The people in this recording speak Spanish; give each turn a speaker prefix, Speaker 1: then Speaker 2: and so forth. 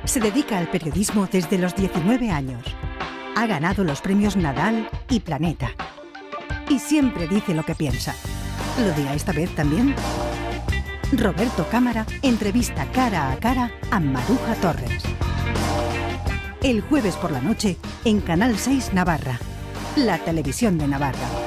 Speaker 1: Se dedica al periodismo desde los 19 años. Ha ganado los premios Nadal y Planeta. Y siempre dice lo que piensa. ¿Lo dirá esta vez también? Roberto Cámara entrevista cara a cara a Maruja Torres. El jueves por la noche en Canal 6 Navarra, la televisión de Navarra.